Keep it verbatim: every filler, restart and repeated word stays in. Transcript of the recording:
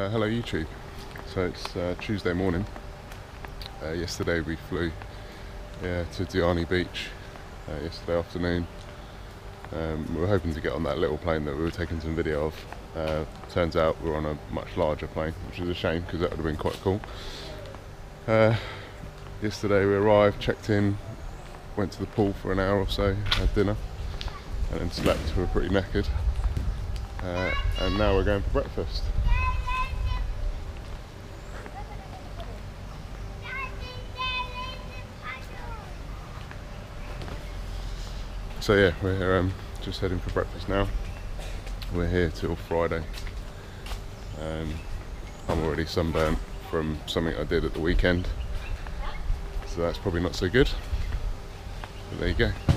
Uh, hello YouTube. So it's uh, Tuesday morning. Uh, yesterday we flew uh, to Diani Beach uh, yesterday afternoon. Um, we were hoping to get on that little plane that we were taking some video of. Uh, turns out we're on a much larger plane, which is a shame because that would have been quite cool. Uh, yesterday we arrived, checked in, went to the pool for an hour or so, had dinner, and then slept. We were pretty knackered. Uh, and now we're going for breakfast. So yeah, we're um, just heading for breakfast now. We're here till Friday. Um, I'm already sunburnt from something I did at the weekend, so that's probably not so good. But there you go.